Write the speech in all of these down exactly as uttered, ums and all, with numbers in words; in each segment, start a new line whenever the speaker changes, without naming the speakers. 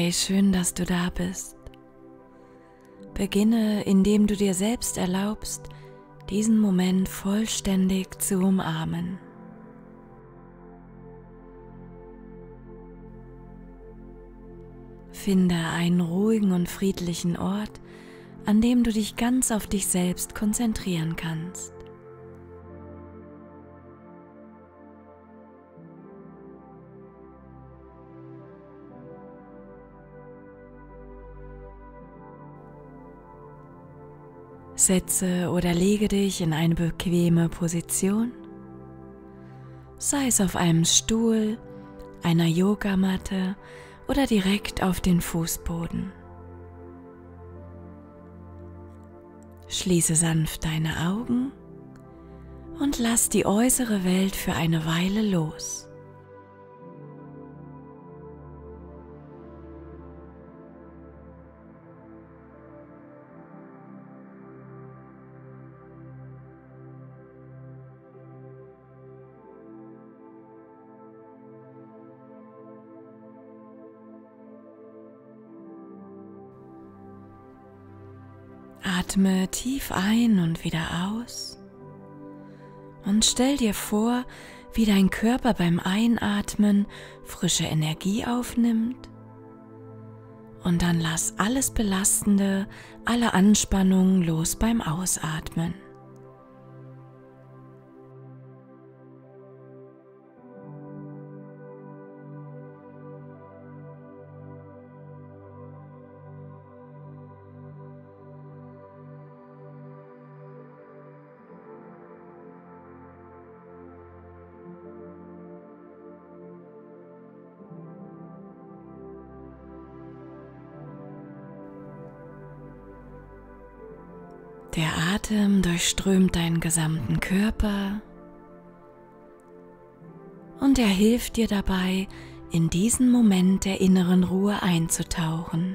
Hey, schön, dass du da bist. Beginne, indem du dir selbst erlaubst, diesen Moment vollständig zu umarmen. Finde einen ruhigen und friedlichen Ort, an dem du dich ganz auf dich selbst konzentrieren kannst. Setze oder lege dich in eine bequeme Position, sei es auf einem Stuhl, einer Yogamatte oder direkt auf den Fußboden. Schließe sanft deine Augen und lass die äußere Welt für eine Weile los. Atme tief ein und wieder aus und stell dir vor, wie dein Körper beim Einatmen frische Energie aufnimmt und dann lass alles Belastende, alle Anspannung los beim Ausatmen. Der Atem durchströmt deinen gesamten Körper und er hilft dir dabei, in diesen Moment der inneren Ruhe einzutauchen.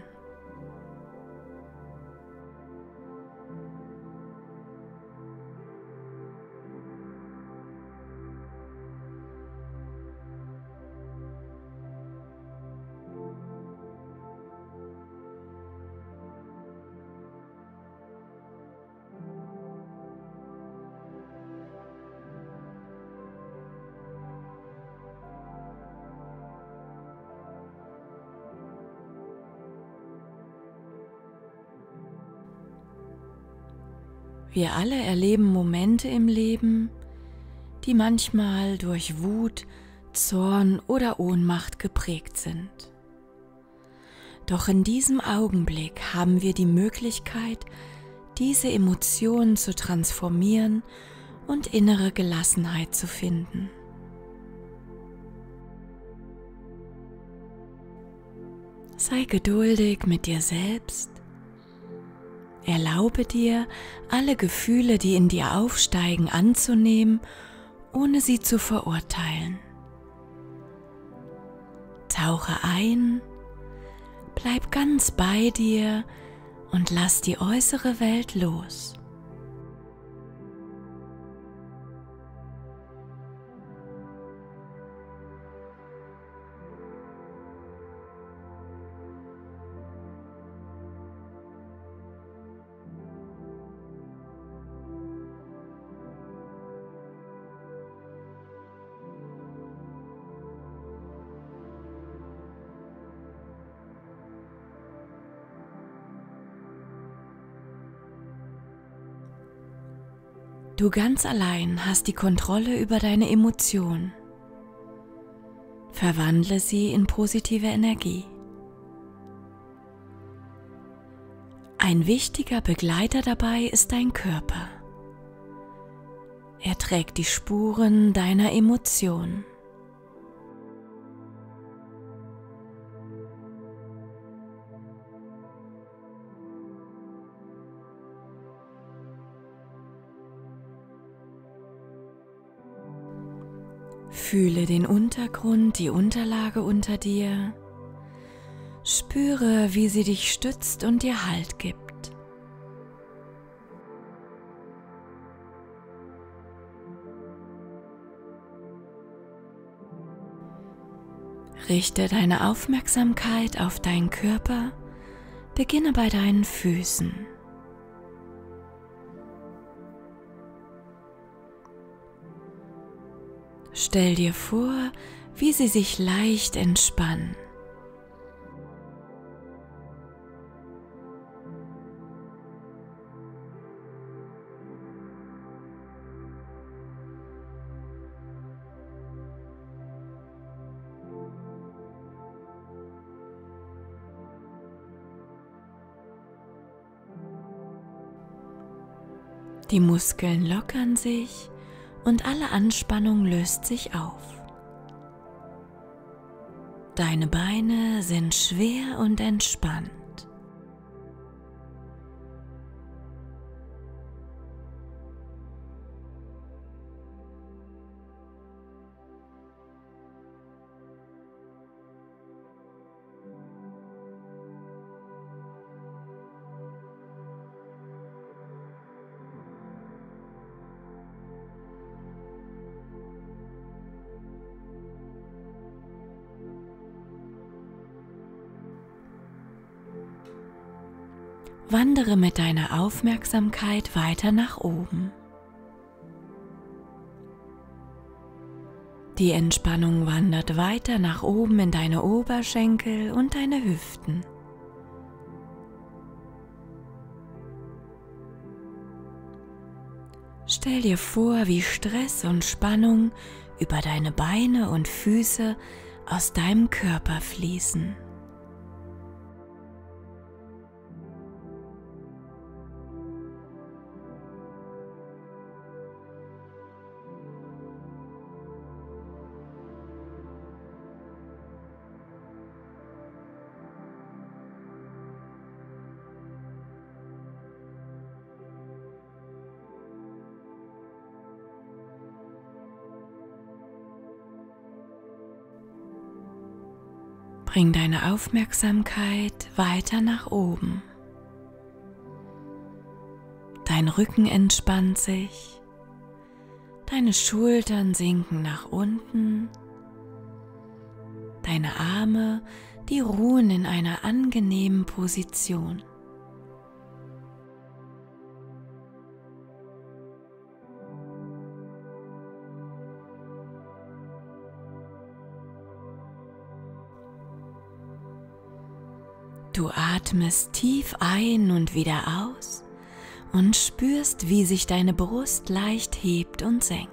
Wir alle erleben Momente im Leben, die manchmal durch Wut, Zorn oder Ohnmacht geprägt sind. Doch in diesem Augenblick haben wir die Möglichkeit, diese Emotionen zu transformieren und innere Gelassenheit zu finden. Sei geduldig mit dir selbst. Erlaube dir, alle Gefühle, die in dir aufsteigen, anzunehmen, ohne sie zu verurteilen. Tauche ein, bleib ganz bei dir und lass die äußere Welt los. Du ganz allein hast die Kontrolle über deine Emotionen. Verwandle sie in positive Energie. Ein wichtiger Begleiter dabei ist dein Körper. Er trägt die Spuren deiner Emotionen. Fühle den Untergrund, die Unterlage unter dir. Spüre, wie sie dich stützt und dir Halt gibt. Richte deine Aufmerksamkeit auf deinen Körper, beginne bei deinen Füßen. Stell dir vor, wie sie sich leicht entspannen. Die Muskeln lockern sich und alle Anspannung löst sich auf. Deine Beine sind schwer und entspannt. Wandere mit deiner Aufmerksamkeit weiter nach oben. Die Entspannung wandert weiter nach oben in deine Oberschenkel und deine Hüften. Stell dir vor, wie Stress und Spannung über deine Beine und Füße aus deinem Körper fließen. Bring deine Aufmerksamkeit weiter nach oben. Dein Rücken entspannt sich, deine Schultern sinken nach unten, deine Arme, die ruhen in einer angenehmen Position. Du atmest tief ein und wieder aus und spürst, wie sich deine Brust leicht hebt und senkt.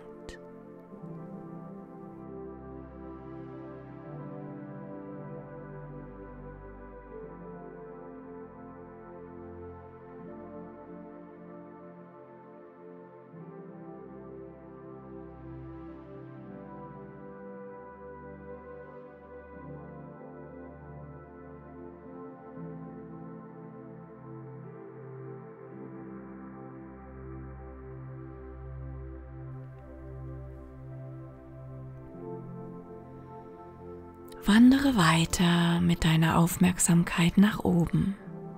Wandere weiter mit deiner Aufmerksamkeit nach oben.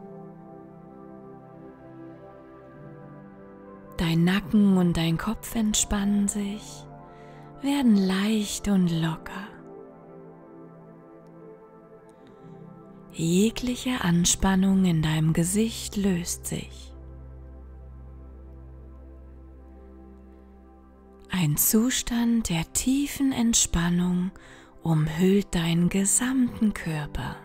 Dein Nacken und dein Kopf entspannen sich, werden leicht und locker. Jegliche Anspannung in deinem Gesicht löst sich. Ein Zustand der tiefen Entspannung umhüllt deinen gesamten Körper.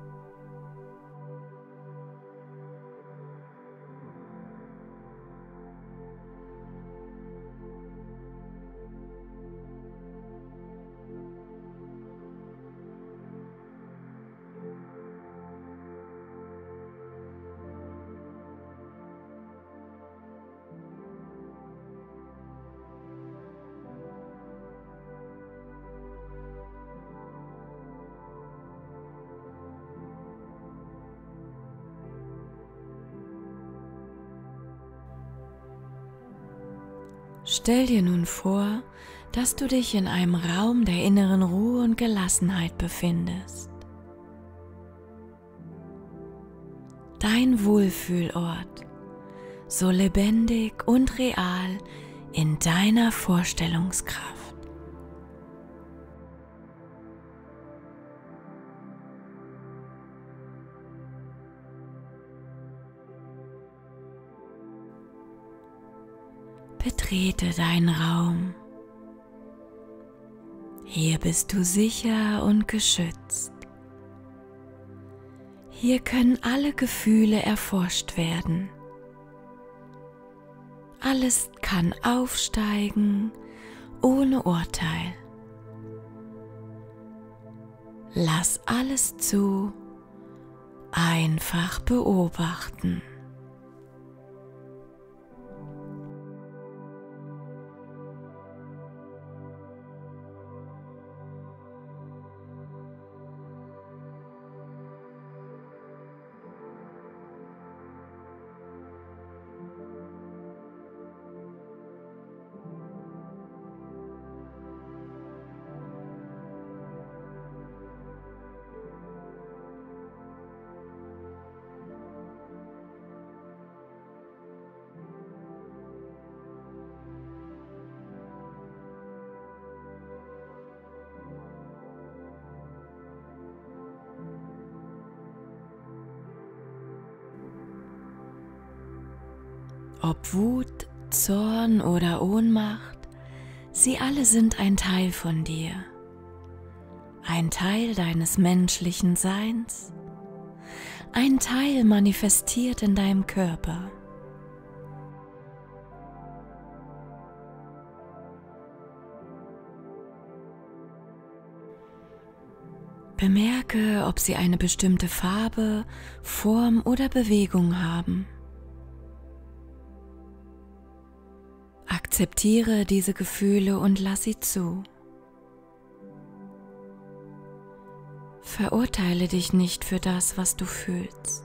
Stell dir nun vor, dass du dich in einem Raum der inneren Ruhe und Gelassenheit befindest. Dein Wohlfühlort, so lebendig und real in deiner Vorstellungskraft. Betrete deinen Raum. Hier bist du sicher und geschützt. Hier können alle Gefühle erforscht werden. Alles kann aufsteigen ohne Urteil. Lass alles zu, einfach beobachten. Ob Wut, Zorn oder Ohnmacht, sie alle sind ein Teil von dir, ein Teil deines menschlichen Seins, ein Teil manifestiert in deinem Körper. Bemerke, ob sie eine bestimmte Farbe, Form oder Bewegung haben. Akzeptiere diese Gefühle und lass sie zu. Verurteile dich nicht für das, was du fühlst.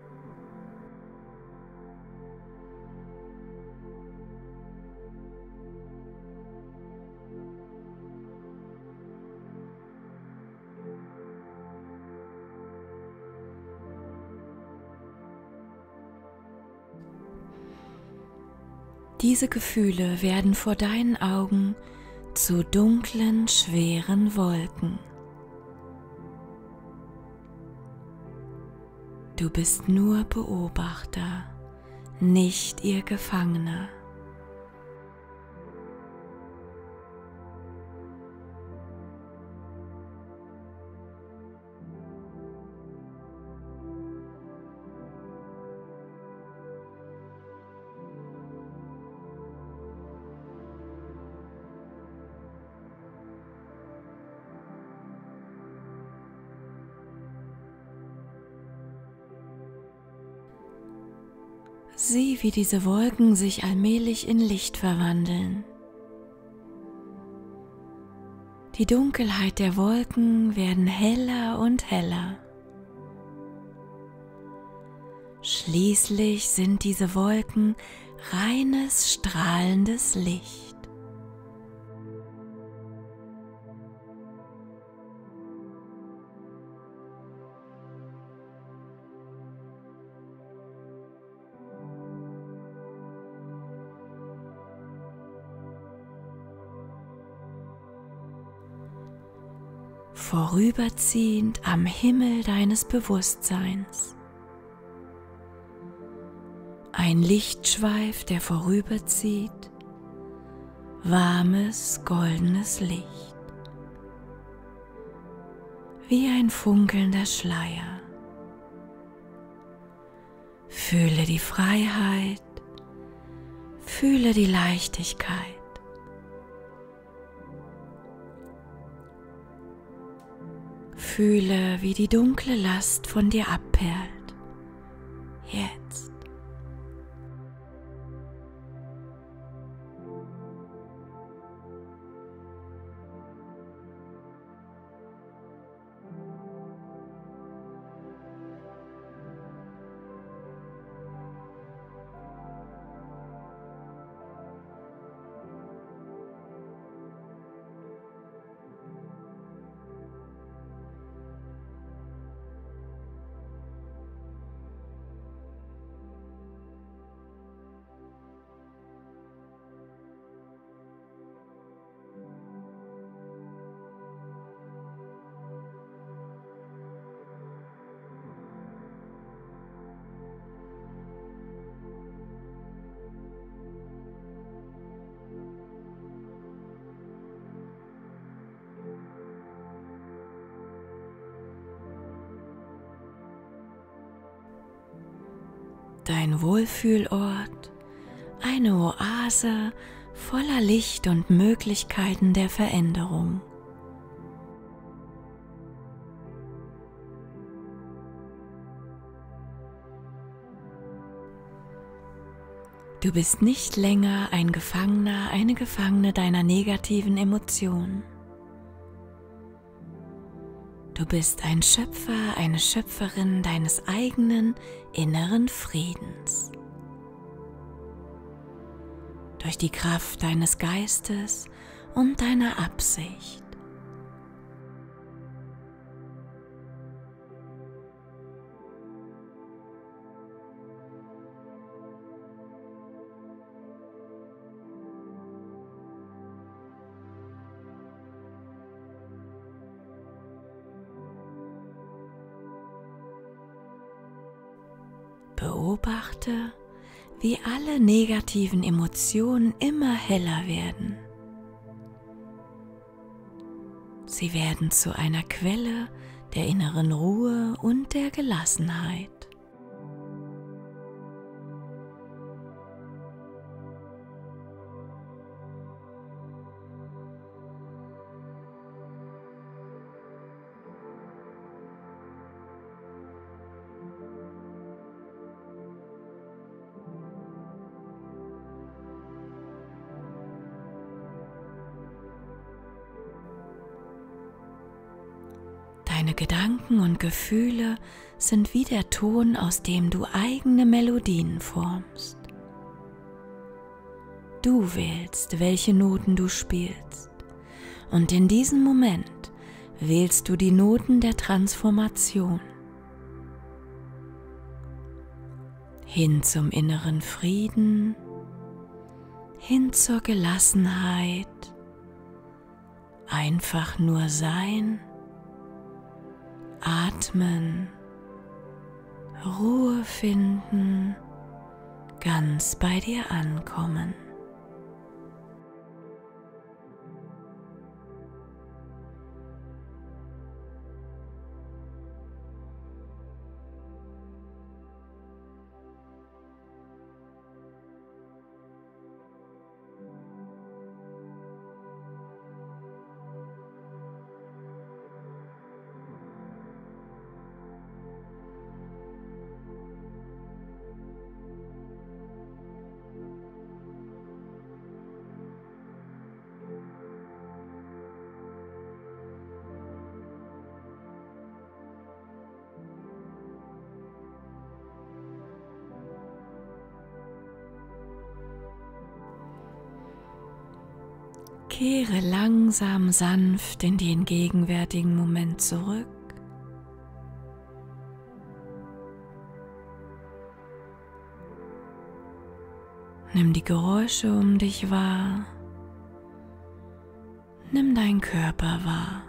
Diese Gefühle werden vor deinen Augen zu dunklen, schweren Wolken. Du bist nur Beobachter, nicht ihr Gefangener. Sieh, wie diese Wolken sich allmählich in Licht verwandeln. Die Dunkelheit der Wolken werden heller und heller. Schließlich sind diese Wolken reines, strahlendes Licht. Vorüberziehend am Himmel deines Bewusstseins. Ein Lichtschweif, der vorüberzieht, warmes, goldenes Licht, wie ein funkelnder Schleier. Fühle die Freiheit, fühle die Leichtigkeit. Fühle, wie die dunkle Last von dir abperlt. Jetzt. dein Wohlfühlort, eine Oase voller Licht und Möglichkeiten der Veränderung. Du bist nicht länger ein Gefangener, eine Gefangene deiner negativen Emotionen. Du bist ein Schöpfer, eine Schöpferin deines eigenen inneren Friedens. Durch die Kraft deines Geistes und deiner Absicht. Beobachte, wie alle negativen Emotionen immer heller werden. Sie werden zu einer Quelle der inneren Ruhe und der Gelassenheit. Deine Gedanken und Gefühle sind wie der Ton, aus dem du eigene Melodien formst. Du wählst, welche Noten du spielst, und in diesem Moment wählst du die Noten der Transformation. Hin zum inneren Frieden, hin zur Gelassenheit, einfach nur sein. Atmen, Ruhe finden, ganz bei dir ankommen. Kehre langsam sanft in den gegenwärtigen Moment zurück. Nimm die Geräusche um dich wahr. Nimm deinen Körper wahr.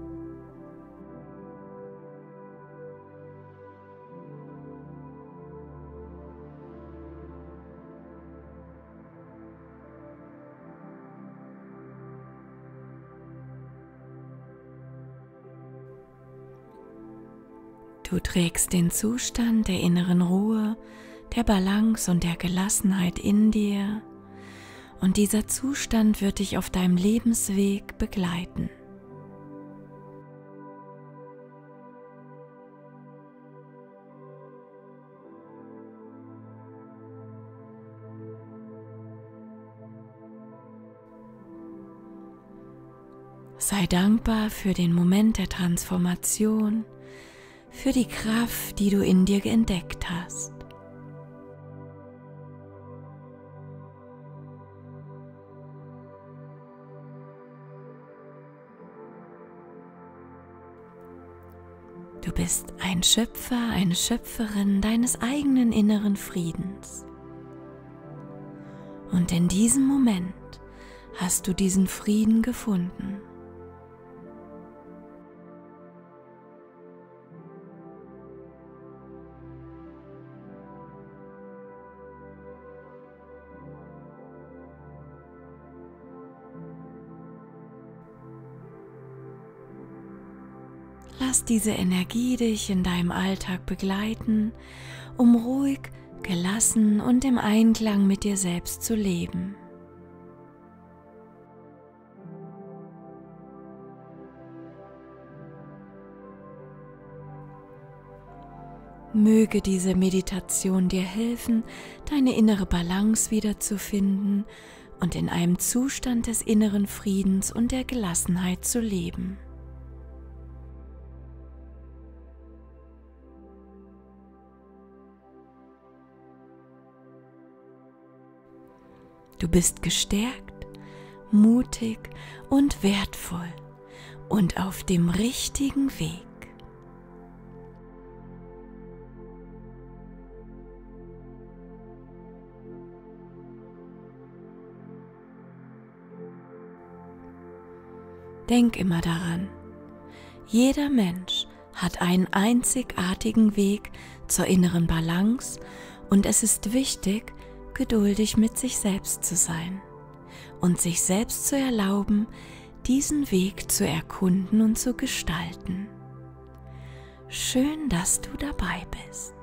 Du trägst den Zustand der inneren Ruhe, der Balance und der Gelassenheit in dir, und dieser Zustand wird dich auf deinem Lebensweg begleiten. Sei dankbar für den Moment der Transformation, für die Kraft, die du in dir entdeckt hast. Du bist ein Schöpfer, eine Schöpferin deines eigenen inneren Friedens. Und in diesem Moment hast du diesen Frieden gefunden. Lass diese Energie dich in deinem Alltag begleiten, um ruhig gelassen und im Einklang mit dir selbst zu leben. Möge diese Meditation dir helfen, deine innere Balance wiederzufinden und in einem Zustand des inneren Friedens und der Gelassenheit zu leben. Du bist gestärkt, mutig und wertvoll und auf dem richtigen Weg. Denk immer daran, jeder Mensch hat einen einzigartigen Weg zur inneren Balance und es ist wichtig, geduldig mit sich selbst zu sein und sich selbst zu erlauben, diesen Weg zu erkunden und zu gestalten. Schön, dass du dabei bist.